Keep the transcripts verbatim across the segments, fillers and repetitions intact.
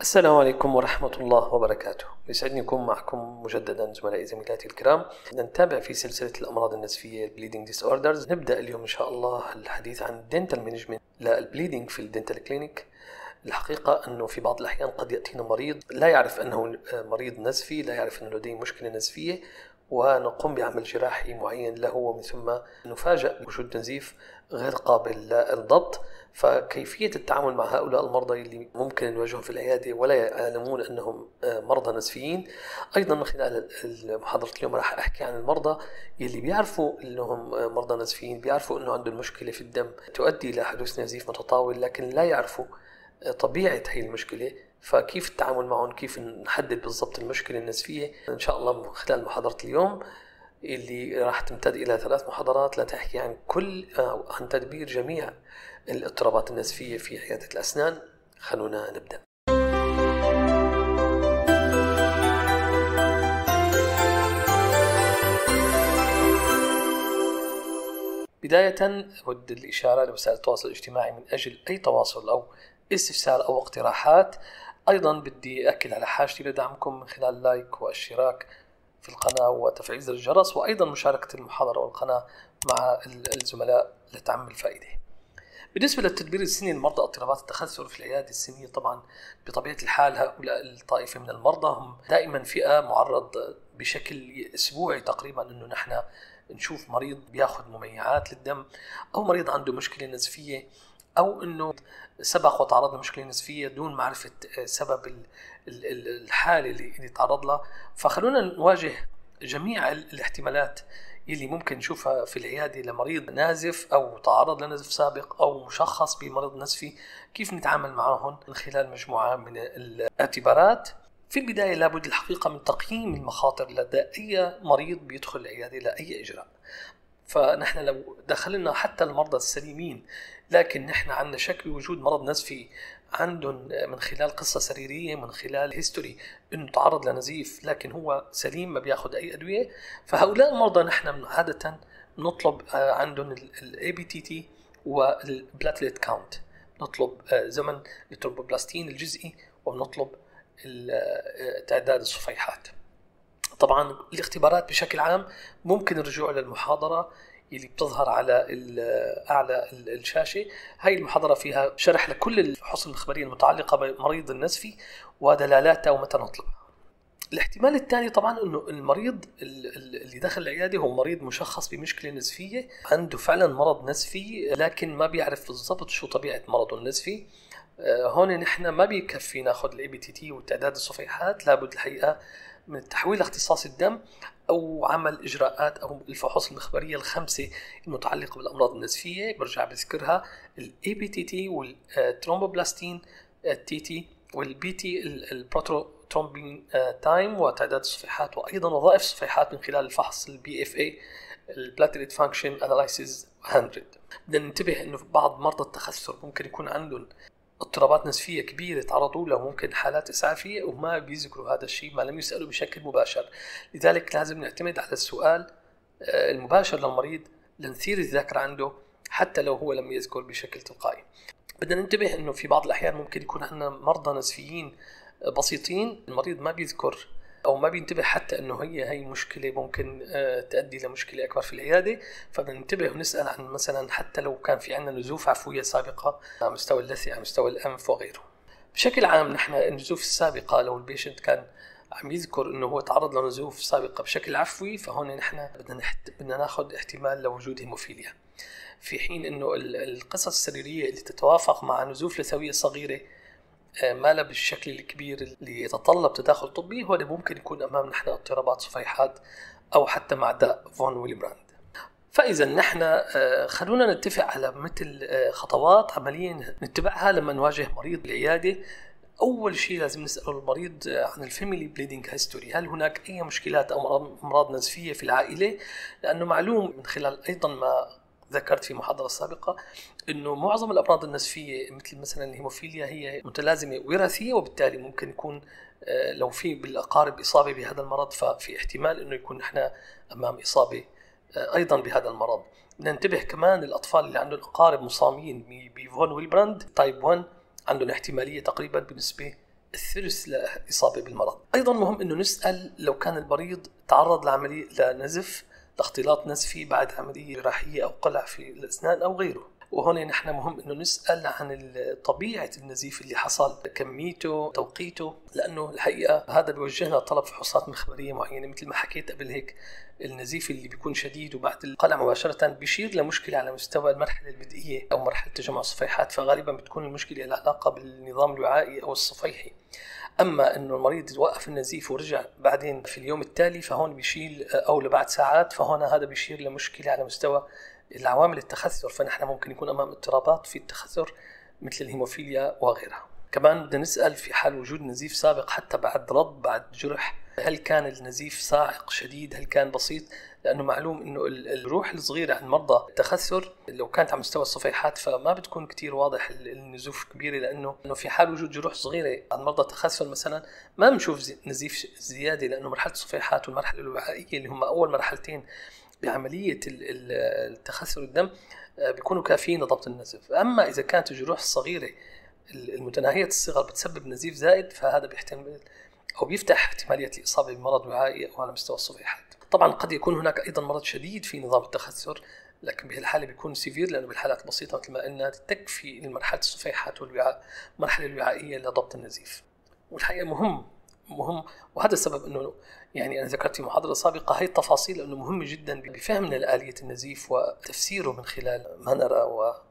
السلام عليكم ورحمة الله وبركاته. يسعدني أكون معكم مجددا زملائي زميلاتي الكرام. نتابع في سلسلة الأمراض النسفية Bleeding Disorders. نبدأ اليوم إن شاء الله الحديث عن Dental Management للبليدنج في الدنتال كلينيك. الحقيقة أنه في بعض الأحيان قد يأتينا مريض لا يعرف أنه مريض نزفي، لا يعرف أنه لديه مشكلة نزفية، ونقوم بعمل جراحي معين له ومن ثم نفاجأ بوجود نزيف غير قابل للضبط. فكيفية التعامل مع هؤلاء المرضى اللي ممكن نواجههم في العيادة ولا يعلمون أنهم مرضى نزفيين. أيضا من خلال محاضرة اليوم راح أحكي عن المرضى اللي بيعرفوا أنهم مرضى نزفيين، بيعرفوا أنه عندهم مشكلة في الدم تؤدي إلى حدوث نزيف متطاول، لكن لا يعرفوا طبيعة هي المشكلة، فكيف التعامل معهم، كيف نحدد بالضبط المشكلة النزفية. إن شاء الله من خلال محاضرة اليوم اللي راح تمتد إلى ثلاث محاضرات لا تحكي عن كل عن تدبير جميع الاضطرابات النزفية في عيادة الأسنان. خلونا نبدأ. بداية أود الإشارة لوسائل التواصل الاجتماعي من أجل أي تواصل أو استفسار أو اقتراحات. أيضا بدي أكد على حاجتي لدعمكم من خلال لايك واشتراك في القناة وتفعيل زر الجرس، وأيضا مشاركة المحاضرة والقناة مع الزملاء لتعم الفائدة. بالنسبة للتدبير السني لمرضى اضطرابات التخثر في العيادة السنية، طبعا بطبيعة الحال هؤلاء الطائفة من المرضى هم دائما فئة معرض بشكل أسبوعي تقريبا أنه نحن نشوف مريض بياخذ مميعات للدم، أو مريض عنده مشكلة نزفية، أو أنه سبق وتعرض لمشكلة نزفية دون معرفة سبب الحالة اللي تعرض لها. فخلونا نواجه جميع الاحتمالات اللي ممكن نشوفها في العيادة لمريض نازف أو تعرض لنزف سابق أو مشخص بمرض نزفي، كيف نتعامل معهم من خلال مجموعة من الاعتبارات. في البداية لابد الحقيقة من تقييم المخاطر لدى أي مريض بيدخل العيادة لأي إجراء. فنحن لو دخلنا حتى المرضى السليمين لكن نحن عندنا شك بوجود مرض نزفي عندهم من خلال قصة سريرية، من خلال هيستوري انه تعرض لنزيف لكن هو سليم ما بياخذ اي ادوية، فهؤلاء المرضى نحن عادة نطلب عندهم الاي بي تي تي والبلاتليت كاونت، نطلب زمن الترومبوبلاستين الجزئي، ونطلب تعداد الصفيحات. طبعا الاختبارات بشكل عام ممكن الرجوع للمحاضرة اللي بتظهر على أعلى الشاشة. هاي المحاضرة فيها شرح لكل الفحوص الإخبارية المتعلقة بمريض النزفي ودلالاتها ومتى نطلبها. الاحتمال الثاني طبعا أنه المريض اللي دخل العيادة هو مريض مشخص بمشكلة نزفية، عنده فعلا مرض نزفي لكن ما بيعرف بالضبط شو طبيعة مرضه النزفي. هون نحن ما بيكفي ناخذ الاي بي تي تي وتعداد الصفيحات، لابد الحقيقة من تحويل اختصاص الدم أو عمل إجراءات أو الفحوص المخبرية الخمسة المتعلقة بالأمراض النزفية. برجع بذكرها: الاي بي تي تي والترومبوبلاستين تي تي والبي تي البروتوترومبين تايم وتعداد الصفيحات، وأيضا وظائف الصفيحات من خلال الفحص البي اف اي البلاتليت فانكشن اناليسيس مية. بدنا ننتبه إنه بعض مرضى التخثر ممكن يكون عندهم اضطرابات نزفية كبيرة تعرضوا له، ممكن حالات إسعافية، وما بيذكروا هذا الشيء، ما لم يسألوا بشكل مباشر. لذلك لازم نعتمد على السؤال المباشر للمريض لنثير الذاكرة عنده حتى لو هو لم يذكر بشكل تلقائي. بدنا ننتبه إنه في بعض الأحيان ممكن يكون عندنا مرضى نزفيين بسيطين، المريض ما بيذكر أو ما بينتبه حتى أنه هي هي مشكلة ممكن تؤدي لمشكلة أكبر في العيادة. فبدنا ننتبه ونسأل عن مثلا حتى لو كان في عندنا نزوف عفوية سابقة على مستوى اللثة، على مستوى الأنف وغيره. بشكل عام نحن النزوف السابقة لو البيشنت كان عم يذكر أنه هو تعرض لنزوف سابقة بشكل عفوي، فهون نحن بدنا نحت... بدنا ناخذ احتمال لوجود هيموفيليا، في حين أنه القصص السريرية اللي تتوافق مع نزوف لثوية صغيرة ما له بالشكل الكبير اللي يتطلب تداخل طبي، هو اللي ممكن يكون أمام نحن اضطرابات صفيحات أو حتى مع داء فون ويلبراند. فإذا نحن خلونا نتفق على مثل خطوات عملية نتبعها لما نواجه مريض العيادة. أول شيء لازم نسأل المريض عن الفاميلي بليدنج هيستوري، هل هناك أي مشكلات أو أمراض نزفية في العائلة؟ لأنه معلوم من خلال أيضا ما ذكرت في محاضرة سابقة أنه معظم الأمراض النزفية مثل مثلا الهيموفيليا هي متلازمة وراثية، وبالتالي ممكن يكون لو في بالأقارب إصابة بهذا المرض ففي احتمال أنه يكون نحن أمام إصابة أيضا بهذا المرض. ننتبه كمان الأطفال اللي عندهم أقارب مصابين بفون ويلبراند تايب واحد عندهم احتمالية تقريبا بنسبة الثلث لإصابة بالمرض. أيضا مهم أنه نسأل لو كان المريض تعرض لعملية لنزف، لاختلاط نزفي بعد عملية جراحية أو قلع في الأسنان أو غيره. وهنا نحن مهم أنه نسأل عن طبيعة النزيف اللي حصل، كميته، توقيته، لأنه الحقيقة هذا بيوجهنا طلب فحوصات مخبرية معينة. مثل ما حكيت قبل هيك، النزيف اللي بيكون شديد وبعد القلع مباشرة بيشير لمشكلة على مستوى المرحلة البدئية أو مرحلة تجمع الصفيحات، فغالبا بتكون المشكلة لها علاقة بالنظام الوعائي أو الصفيحي. أما أنه المريض يوقف النزيف ورجع بعدين في اليوم التالي، فهون بيشيل أو لبعد ساعات، فهون هذا بيشير لمشكلة على مستوى العوامل التخثر. فنحن ممكن يكون أمام اضطرابات في التخثر مثل الهيموفيليا وغيرها. كمان بدنا نسأل في حال وجود نزيف سابق حتى بعد رض، بعد جرح، هل كان النزيف صاعق شديد، هل كان بسيط؟ لأنه معلوم أنه الروح الصغيرة عند مرضى التخثر لو كانت على مستوى الصفيحات فما بتكون كتير واضح النزوف كبيرة، لأنه في حال وجود جروح صغيرة عند مرضى التخثر مثلا ما بنشوف نزيف زيادة، لأنه مرحلة الصفيحات والمرحلة الوعائية اللي هم أول مرحلتين بعملية التخثر الدم بيكونوا كافيين لضبط النزف. أما إذا كانت الجروح الصغيرة المتناهية الصغر بتسبب نزيف زائد، فهذا بيحتمل أو بيفتح احتمالية الإصابة بمرض وعائي أو على مستوى الصفيحات. طبعا قد يكون هناك أيضا مرض شديد في نظام التخثر، لكن بهالحالة بيكون سيفير، لأنه بالحالات البسيطة مثل ما قلنا تكفي لمرحلة الصفيحات والمرحلة الوعائية لضبط النزيف. والحقيقة مهم مهم وهذا السبب أنه يعني أنا ذكرت في محاضرة سابقة هاي التفاصيل، أنه مهم جدا بفهمنا لآلية النزيف وتفسيره من خلال ما نرى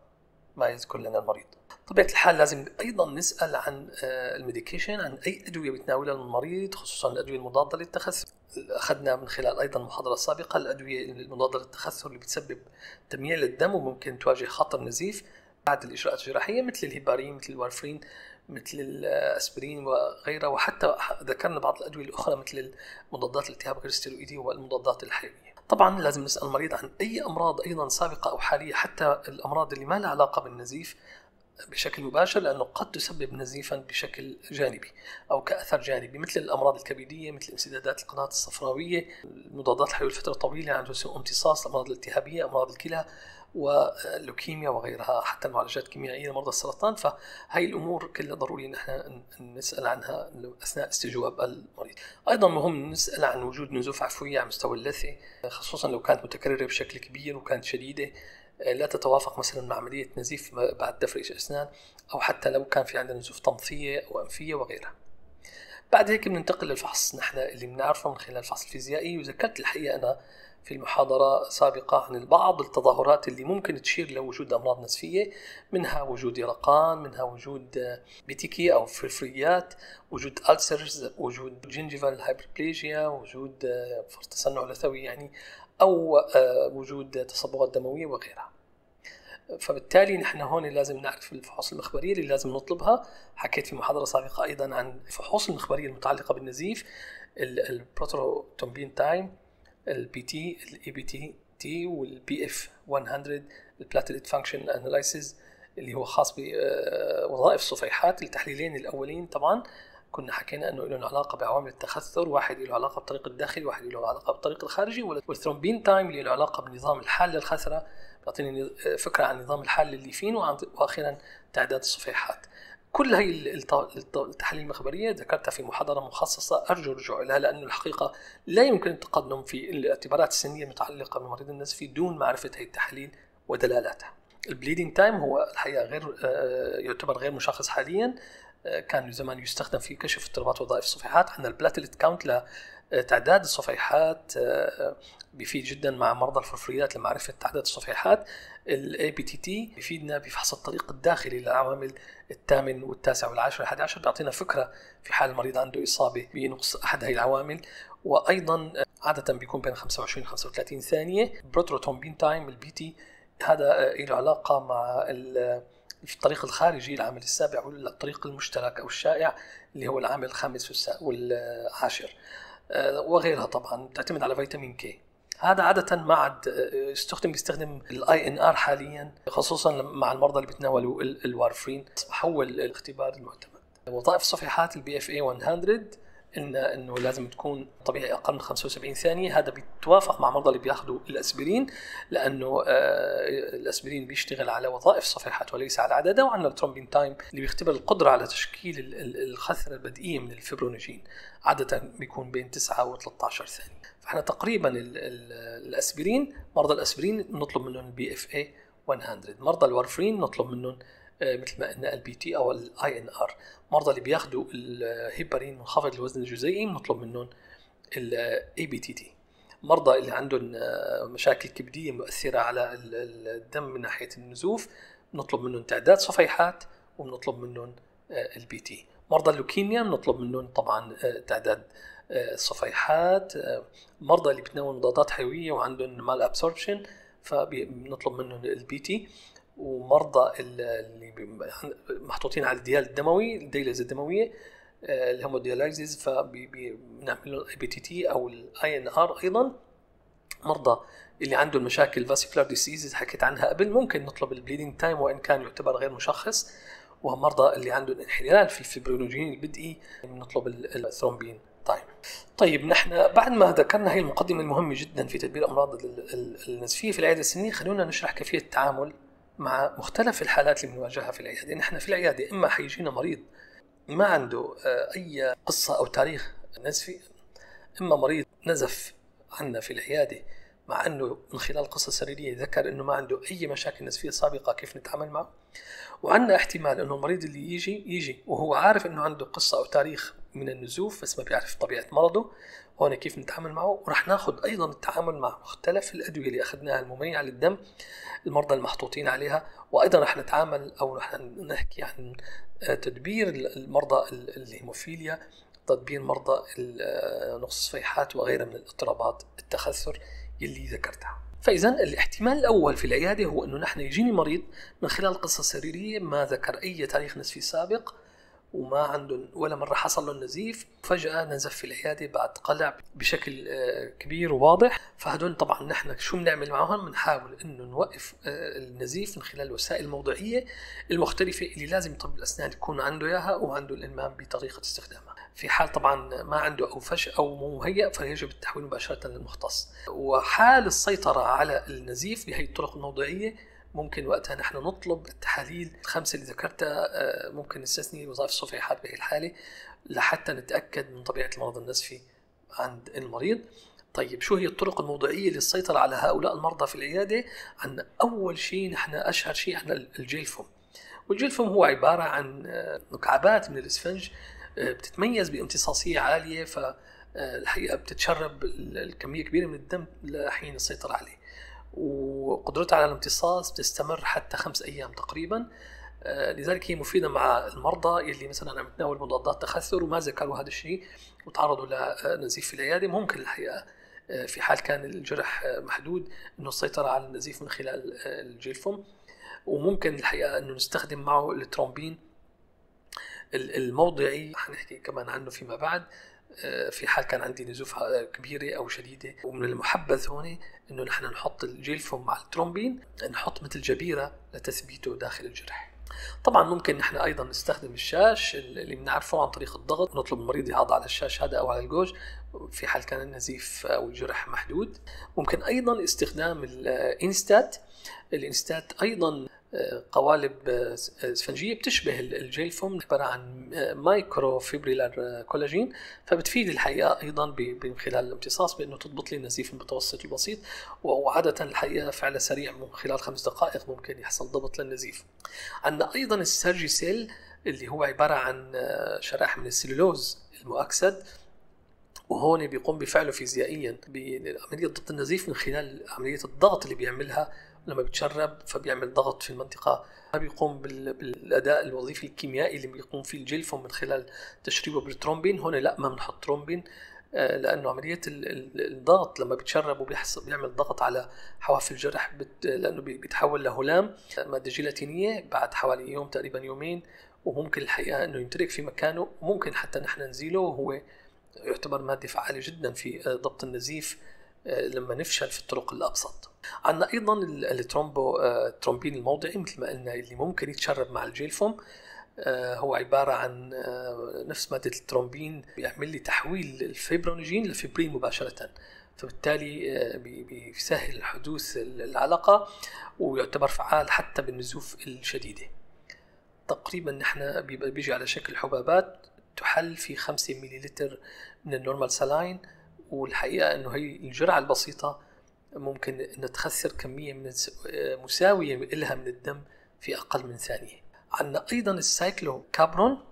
وما يذكر لنا المريض. طبيعة الحال لازم أيضا نسأل عن الميديكيشن، عن أي أدوية بتناولها المريض، خصوصا الأدوية المضادة للتخثر. أخذنا من خلال أيضا محاضرة سابقة الأدوية المضادة للتخثر اللي بتسبب تمييع للدم وممكن تواجه خطر نزيف بعد الإجراءات الجراحية، مثل الهيبارين، مثل الوارفرين، مثل الأسبرين وغيرها. وحتى ذكرنا بعض الأدوية الأخرى مثل مضادات الالتهاب غير الستيرويدي والمضادات الحيوية. طبعا لازم نسأل المريض عن أي أمراض أيضا سابقة أو حالية، حتى الأمراض اللي ما لها علاقة بالنزيف بشكل مباشر، لأنه قد تسبب نزيفا بشكل جانبي أو كأثر جانبي، مثل الأمراض الكبدية، مثل انسدادات القناة الصفراوية، المضادات الحيوية لفترة طويلة عند سوء امتصاص، الأمراض الالتهابية، أمراض الكلى واللوكيميا وغيرها، حتى المعالجات الكيميائية لمرضى السرطان. فهي الأمور كلها ضروري نحن نسأل عنها أثناء استجواب المريض. أيضا مهم نسأل عن وجود نزوف عفوية على مستوى اللثة، خصوصا لو كانت متكررة بشكل كبير وكانت شديدة، لا تتوافق مثلا مع عملية نزيف بعد تفريش أسنان، أو حتى لو كان في عندنا نزوف طمثية أو أنفية وغيرها. بعد هيك بننتقل للفحص نحن اللي بنعرفه من خلال الفحص الفيزيائي. وذكرت الحقيقة أنا في المحاضرة سابقة عن بعض التظاهرات اللي ممكن تشير لوجود أمراض نزفية، منها وجود يرقان، منها وجود بيتيكي أو فرفريات، وجود ألسرز، وجود جينجيفال هايبربليجيا، وجود فرط تصنع لثوي يعني، أو وجود تصبغات دموية وغيرها. فبالتالي نحن هون لازم نعرف الفحوص المخبرية اللي لازم نطلبها. حكيت في محاضرة سابقة أيضا عن الفحوص المخبرية المتعلقة بالنزيف، البروتروتومبين تايم، البي تي، الاي بي تي تي، والبي اف مية، البلاتلت فانكشن اناليسيز اللي هو خاص بوظائف الصفيحات. التحليلين الأولين طبعا كنا حكينا أنه له علاقة بعوامل التخثر، واحد له علاقة بالطريق الداخلي، واحد له علاقة بالطريق الخارجي. والثرومبين تايم اللي له علاقة بنظام الحال للخثرة، بيعطيني فكرة عن نظام الحال الليفين، وأخيرا تعداد الصفيحات. كل هاي التحاليل المخبرية ذكرتها في محاضرة مخصصة، أرجو الرجوع لها، لأنه الحقيقة لا يمكن التقدم في الاعتبارات السنية المتعلقة بمريض النزفي دون معرفة هاي التحاليل ودلالاتها. البليدنج تايم هو الحقيقة غير يعتبر غير مشخص حاليا، كان زمان يستخدم في كشف اضطرابات وظائف الصفيحات. عندنا البلاتلت كاونت لتعداد الصفيحات، بيفيد جدا مع مرضى الفرفريات لمعرفة تعداد الصفيحات. الاي بي تي تي بيفيدنا بفحص الطريق الداخلي للعوامل الثامن والتاسع والعاشر والحادي عشر، بيعطينا فكرة في حال المريض عنده إصابة بنقص أحد هاي العوامل. وأيضا عادة بيكون بين خمسة وعشرين خمسة وثلاثين ثانية. بروتروتومبين تايم البي تي هذا له علاقة مع في الطريق الخارجي العامل السابع، والطريق المشترك أو الشائع اللي هو العامل الخامس والعاشر وغيرها. طبعا تعتمد على فيتامين كي. هذا عادة ما عاد يستخدم بيستخدم الاي ان ار حاليا، خصوصا مع المرضى اللي بيتناولوا الوارفرين، أصبح هو الاختبار المعتمد. وظائف الصفيحات البي اف اي مية إن إنه لازم تكون طبيعي أقل من خمسة وسبعين ثانية. هذا بيتوافق مع مرضى اللي بياخذوا الأسبرين، لأنه آه الأسبرين بيشتغل على وظائف الصفيحات وليس على عددها. وعندنا الترومبين تايم اللي بيختبر القدرة على تشكيل الخثرة البدئية من الفيبرونيجين، عادة بيكون بين تسعة و ثلاثة عشر ثانية. فإحنا تقريبا ال ال الأسبرين، مرضى الأسبرين نطلب منهم البي اف اي مية. مرضى الوارفرين نطلب منهم مثل ما قلنا البي تي او الاي ان ار. مرضى اللي بياخذوا الهيبارين منخفض الوزن الجزيئي نطلب منهم الاي بي تي تي. مرضى اللي عندهم مشاكل كبديه مؤثره على الدم من ناحيه النزوف نطلب منهم تعداد صفيحات ونطلب منهم البي تي. مرضى اللوكيميا نطلب منهم طبعا تعداد صفيحات. مرضى اللي بتناولوا مضادات حيويه وعندهم مال ابسوربشن فبنطلب منهم البي تي. ومرضى اللي محطوطين على الديال الدموي، الدياليز الدمويه الهيمودياليزيز، فبنعمل لهم اي بي تي تي او الاي ان ار. ايضا مرضى اللي عندهم مشاكل فاسيكولار ديسيزز حكيت عنها قبل ممكن نطلب البليدنج تايم وان كان يعتبر غير مشخص. ومرضى اللي عندهم انحلال في الفيبرونيجين البدئي نطلب الثرومبين تايم. طيب نحن بعد ما ذكرنا هي المقدمه المهمه جدا في تدبير الامراض النزفيه في العياده السنيه، خلونا نشرح كيفيه التعامل مع مختلف الحالات اللي بنواجهها في العياده. نحن في العياده اما حيجينا مريض ما عنده اي قصه او تاريخ نزفي، اما مريض نزف عنا في العياده مع انه من خلال قصه سريريه ذكر انه ما عنده اي مشاكل نزفيه سابقه، كيف نتعامل معه. وعندنا احتمال انه المريض اللي يجي يجي وهو عارف انه عنده قصه او تاريخ من النزوف بس ما بيعرف طبيعه مرضه، هون كيف نتعامل معه. ورح ناخذ ايضا التعامل مع مختلف الادويه اللي اخذناها المميعه للدم المرضى المحطوطين عليها. وايضا رح نتعامل او رح نحكي عن تدبير المرضى الهيموفيليا، تدبير مرضى نقص الصفيحات وغيرها من الاضطرابات التخثر اللي ذكرتها. فإذا الاحتمال الأول في العيادة هو أنه نحن يجيني مريض من خلال قصة سريرية ما ذكر أي تاريخ نزفي سابق وما عنده ولا مرة حصل له النزيف، فجأة نزف في العيادة بعد قلع بشكل كبير وواضح. فهدول طبعا نحن شو بنعمل معهم؟ بنحاول أنه نوقف النزيف من خلال الوسائل الموضعية المختلفة اللي لازم طبيب الأسنان يكون عنده إياها وعنده الإلمام بطريقة استخدامها. في حال طبعا ما عنده أو فش أو مو مهيأ فيجب التحويل مباشرة للمختص. وحال السيطرة على النزيف بهي الطرق الموضعية ممكن وقتها نحن نطلب التحاليل الخمسة اللي ذكرتها، ممكن نستثني وظائف الصفيحات بهي الحالة لحتى نتأكد من طبيعة المرض النزفي عند المريض. طيب شو هي الطرق الموضعية للسيطرة على هؤلاء المرضى في العيادة؟ عندنا أول شيء نحن أشهر شيء عندنا الجيل فوم. والجيل فوم هو عبارة عن مكعبات من الإسفنج بتتميز بامتصاصية عالية، فالحقيقة بتتشرب الكمية كبيرة من الدم لحين السيطرة عليه، وقدرتها على الامتصاص بتستمر حتى خمس أيام تقريبا. لذلك هي مفيدة مع المرضى اللي مثلا عم يتناول مضادات تخثر وما ذكروا هذا الشيء وتعرضوا لنزيف في العيادة. ممكن الحقيقة في حال كان الجرح محدود إنه السيطرة على النزيف من خلال الجيل فوم. وممكن الحقيقة إنه نستخدم معه الترومبين الموضعي، حنحكي كمان عنه فيما بعد في حال كان عندي نزوف كبيرة أو شديدة. ومن المحبذ هون إنه نحن نحط الجيل فوم مع الترومبين، نحط مثل جبيرة لتثبيته داخل الجرح. طبعا ممكن نحن أيضا نستخدم الشاش اللي بنعرفه عن طريق الضغط، نطلب المريض يعض على الشاش هذا أو على الجوج في حال كان النزيف أو الجرح محدود. ممكن أيضا استخدام الإنستات. الإنستات أيضا قوالب اسفنجية بتشبه الجيل فوم، عبارة عن مايكرو فيبريلار كولاجين، فبتفيد الحقيقة أيضا من خلال الامتصاص بأنه تضبط لي النزيف المتوسط البسيط. وعادة الحقيقة فعل سريع من خلال خمس دقائق ممكن يحصل ضبط للنزيف. عندنا أيضا السيرجيسيل اللي هو عبارة عن شرائح من السلولوز المؤكسد، وهون بيقوم بفعله فيزيائيا بعملية ضبط النزيف من خلال عملية الضغط اللي بيعملها لما بتشرب، فبيعمل ضغط في المنطقة. ما بيقوم بالأداء الوظيفي الكيميائي اللي بيقوم فيه الجيل فوم من خلال تشريبه بالترومبين. هون لا، ما بنحط ترومبين لأنه عملية الضغط لما بيتشرب وبيحصل بيعمل ضغط على حواف الجرح، لأنه بيتحول لهلام مادة جيلاتينية بعد حوالي يوم تقريبا يومين، وممكن الحقيقة أنه يمتلك في مكانه. وممكن حتى نحن نزيله، وهو يعتبر مادة فعالة جدا في ضبط النزيف لما نفشل في الطرق الأبسط. عندنا أيضا الترومبو ترومبين الموضعي مثل ما قلنا اللي ممكن يتشرب مع الجيل فوم. هو عبارة عن نفس مادة الترومبين بيعمل لي تحويل الفيبرونيجين لفيبرين مباشرة، فبالتالي بيسهل حدوث العلقة ويعتبر فعال حتى بالنزوف الشديدة. تقريبا نحن بيجي على شكل حبابات تحل في خمسة مليلتر من النورمال سلاين، والحقيقة أنه هي الجرعة البسيطة ممكن أن تخسر كمية من مساوية لها من الدم في أقل من ثانية. عندنا أيضا السايكلو كابرون،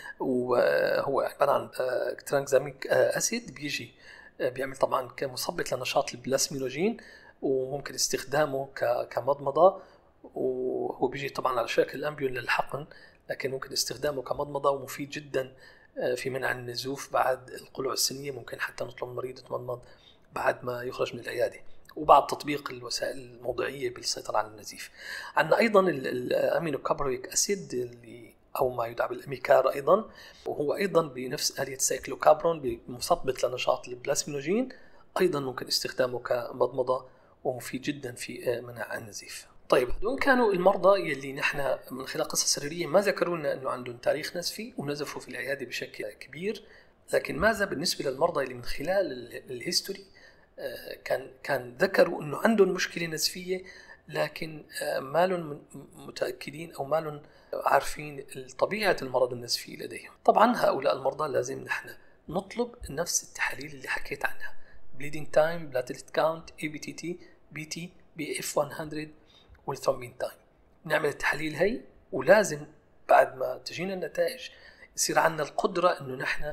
وهو عبارة عن ترانكزاميك أسيد بيجي بيعمل طبعا كمثبط لنشاط البلاسمينوجين، وممكن استخدامه كمضمضة، وهو بيجي طبعا على شكل أمبيول للحقن، لكن ممكن استخدامه كمضمضة ومفيد جدا في منع النزوف بعد القلوع السنية. ممكن حتى نطلب المريض يتمضمض بعد ما يخرج من العيادة، وبعد تطبيق الوسائل الموضعية بالسيطرة على النزيف. عندنا أيضا الأمينو كابرويك أسيد اللي أو ما يدعى بالأميكار أيضا، وهو أيضا بنفس آلية سايكلوكابرون مثبط لنشاط البلاسمينوجين، أيضا ممكن استخدامه كمضمضة ومفيد جدا في منع النزيف. طيب هدول كانوا المرضى يلي نحن من خلال قصص سريرية ما ذكروا لنا أنه عندهم تاريخ نزفي ونزفوا في العيادة بشكل كبير، لكن ماذا بالنسبة للمرضى اللي من خلال الهيستوري كان كان ذكروا أنه عندهم مشكلة نزفية لكن ما لهم متأكدين أو ما لهم عارفين طبيعة المرض النزفي لديهم. طبعا هؤلاء المرضى لازم نحن نطلب نفس التحاليل اللي حكيت عنها: bleeding time, platelet count, إيه بي تي تي, بي تي, بي إف مئة والثرومبين تايم. نعمل التحاليل هي، ولازم بعد ما تجينا النتائج يصير عندنا القدرة أنه نحن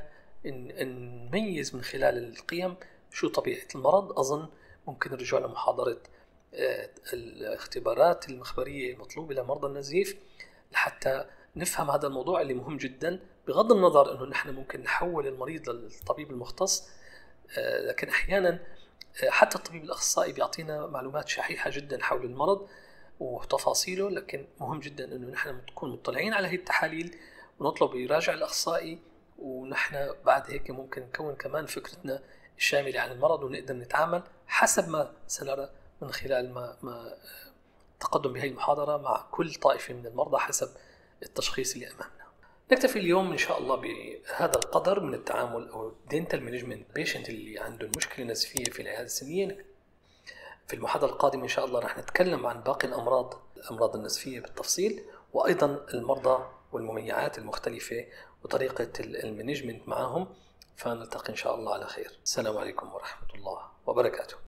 نميز من خلال القيم شو طبيعة المرض. أظن ممكن نرجع لمحاضرة الاختبارات المخبرية المطلوبة لمرضى النزيف لحتى نفهم هذا الموضوع اللي مهم جدا، بغض النظر أنه نحن ممكن نحول المريض للطبيب المختص، لكن أحيانا حتى الطبيب الأخصائي بيعطينا معلومات شحيحة جدا حول المرض وتفاصيله، لكن مهم جدا أنه نحن نكون مطلعين على هذه التحاليل ونطلب يراجع الأخصائي، ونحن بعد هيك ممكن نكون كمان فكرتنا الشاملة عن المرض ونقدر نتعامل حسب ما سنرى من خلال ما, ما تقدم بهذه المحاضرة مع كل طائفة من المرضى حسب التشخيص اللي أمامنا. نكتفي اليوم إن شاء الله بهذا القدر من التعامل أو dental management patient اللي عنده مشكلة نزفية في العيادة السنية. في المحاضرة القادمة إن شاء الله رح نتكلم عن باقي الأمراض الأمراض النزفية بالتفصيل، وأيضا المرضى والمميعات المختلفة وطريقة المانجمنت معهم. فنلتقي إن شاء الله على خير. السلام عليكم ورحمة الله وبركاته.